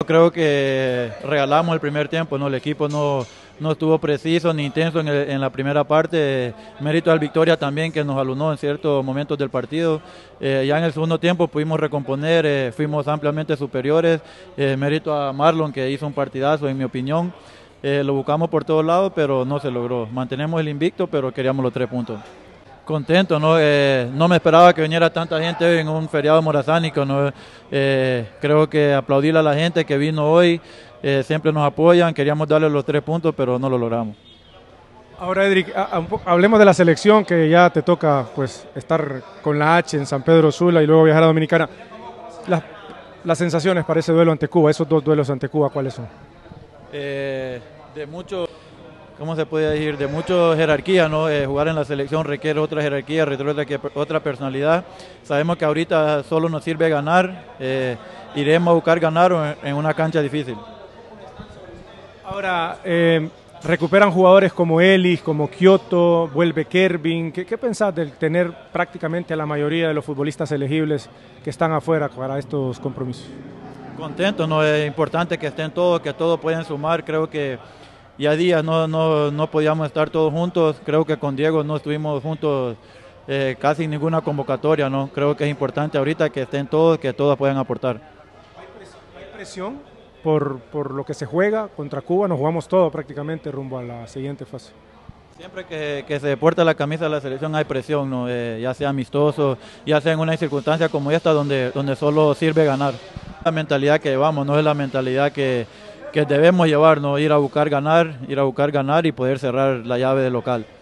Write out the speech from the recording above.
Creo que regalamos el primer tiempo, ¿no? El equipo no estuvo preciso ni intenso en la primera parte. Mérito al Victoria también, que nos alunó en ciertos momentos del partido. Ya en el segundo tiempo pudimos recomponer, fuimos ampliamente superiores. Mérito a Marlon, que hizo un partidazo, en mi opinión. Lo buscamos por todos lados, pero no se logró. Mantenemos el invicto, pero queríamos los 3 puntos. Contento, ¿no? No me esperaba que viniera tanta gente hoy en un feriado morazánico, ¿no? Creo que aplaudirle a la gente que vino hoy, siempre nos apoyan, queríamos darle los 3 puntos, pero no lo logramos. Ahora, Edric, hablemos de la selección, que ya te toca pues estar con la H en San Pedro Sula y luego viajar a Dominicana. Las sensaciones para ese duelo ante Cuba, esos 2 duelos ante Cuba, ¿cuáles son? De mucho, ¿cómo se puede decir? De mucha jerarquía, ¿no? Jugar en la selección requiere otra jerarquía, requiere otra personalidad. Sabemos que ahorita solo nos sirve ganar, iremos a buscar ganar en una cancha difícil. Ahora, recuperan jugadores como Ellis, como Kyoto, vuelve Kervin. ¿Qué pensás de tener prácticamente a la mayoría de los futbolistas elegibles que están afuera para estos compromisos? Contento, ¿no? Es importante que estén todos, que todos pueden sumar. Creo que ya días no podíamos estar todos juntos. Creo que con Diego no estuvimos juntos casi en ninguna convocatoria, ¿no? Creo que es importante ahorita que estén todos, que todos puedan aportar. ¿Hay presión por lo que se juega contra Cuba? Nos jugamos todo prácticamente rumbo a la siguiente fase. Siempre que se porta la camisa de la selección hay presión, ¿no? Ya sea amistoso, ya sea en una circunstancia como esta donde solo sirve ganar. La mentalidad que llevamos no es la mentalidad que debemos llevar, ¿no? Ir a buscar ganar y poder cerrar la llave del local.